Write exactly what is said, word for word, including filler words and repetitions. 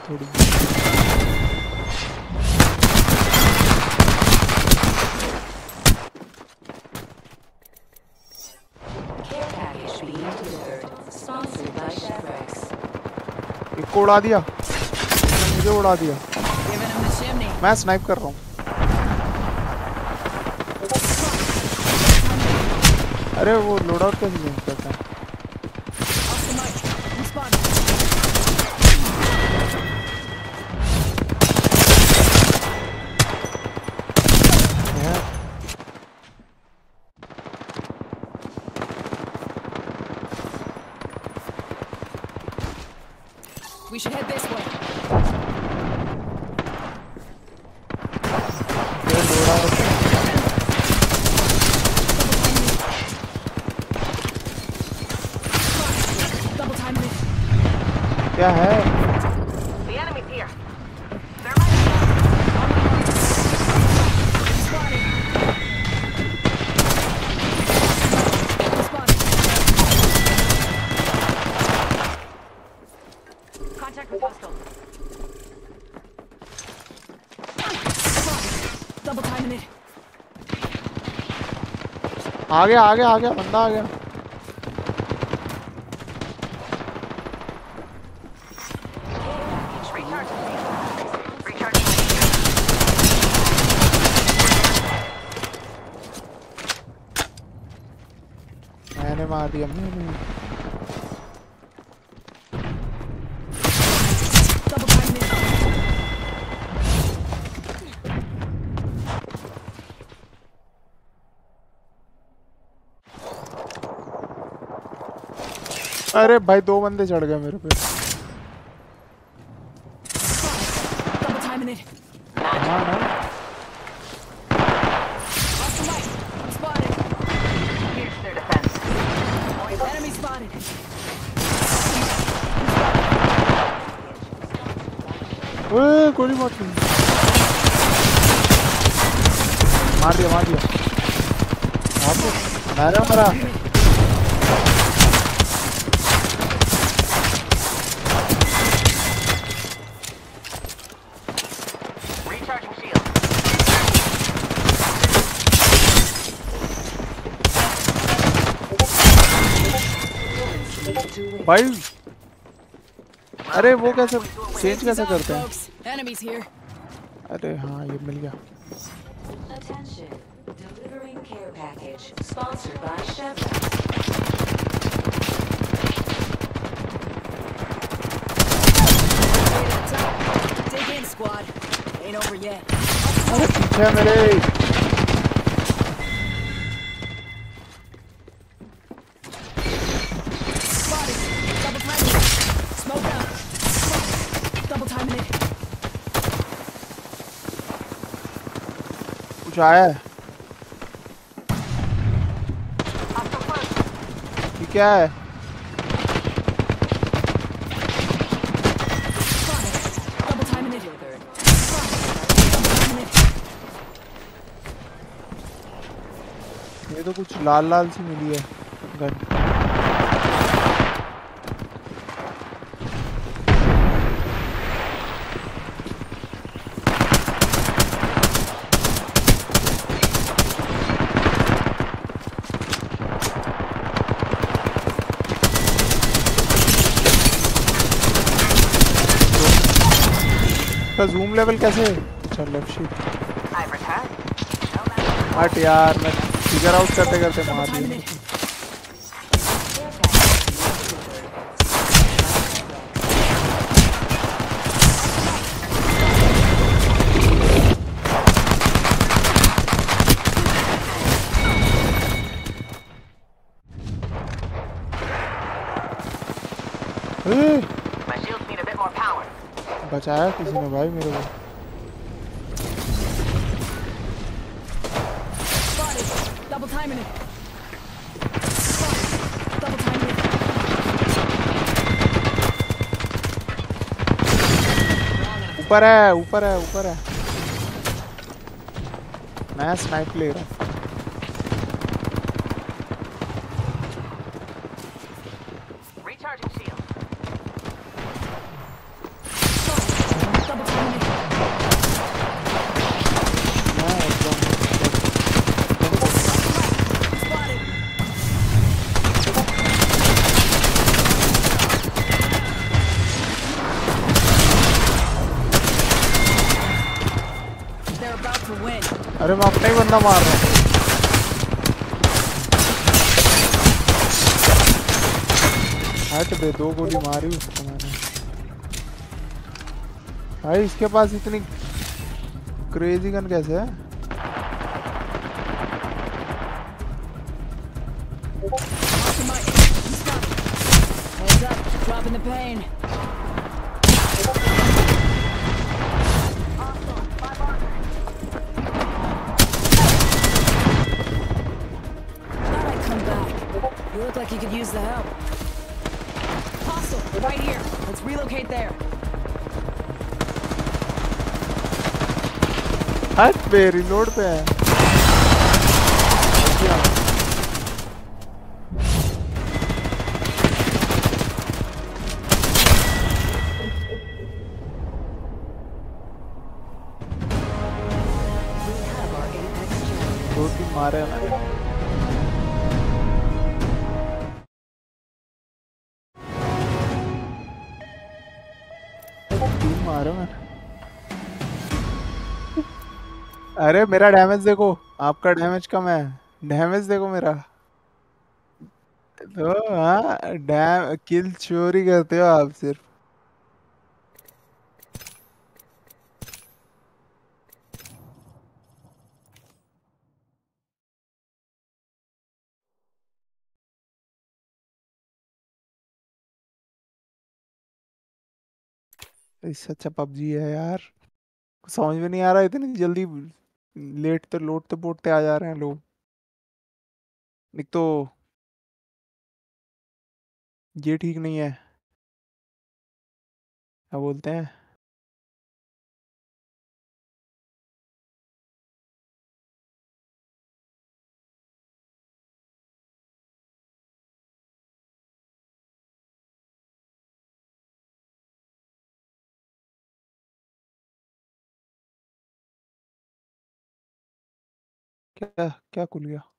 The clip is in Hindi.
थोड़ी। एक को उड़ा दिया, मुझे उड़ा दिया। मैं स्नाइप कर रहा हूँ। अरे वो लोड आउट कैसे नहीं करता है? We should head this way. Double time it. क्या है? The enemy's here. Contact with hostile. Double time it. आ गया आ गया आ गया बंदा आ गया। मैंने मार दिया मैंने। अरे भाई दो बंदे चढ़ गए मेरे पे। हाँ ना ओए गोली मार दी। मार दिया मार दिया मार दिया मारा मारा। भाई अरे वो कैसे चेंज कैसे करते हैं? अरे हाँ ये मिल गया। अरे पीछे मेरे। कुछ आया है? ये क्या है? ये तो कुछ लाल लाल सी मिली है गन। का जूम लेवल कैसे? अच्छा लेफ्ट शिफ्ट। हट यार मैं फिगर आउट करते करते मार दिया। बचाया किसी ने भाई मेरे को। ऊपर है ऊपर है ऊपर है। मैं स्नाइप ले रहा हूँ। अरे मैं अपना ही बंदा मार रहा हूँ। हट बे, दो गोली मारी उसको मैंने। भाई इसके पास इतनी क्रेजी गन कैसे है? Heads up, dropping the pain. Thought I'd come back. You look like you could use the help. Hostile, right here. Let's relocate there. हट बे, रिलोड पे है। दो तीन मारे हैं मैंने। तीन मारे मैंने। अरे मेरा डैमेज देखो, आपका डैमेज कम है। डैमेज देखो मेरा। तो हाँ, डैम किल चोरी करते हो आप सिर्फ। इससे अच्छा पबजी है यार। समझ में नहीं आ रहा, इतनी जल्दी लेटते लोटते पोटते आ जा रहे हैं लोग। एक तो ये ठीक नहीं है, क्या बोलते हैं। क्या क्या खुल गया?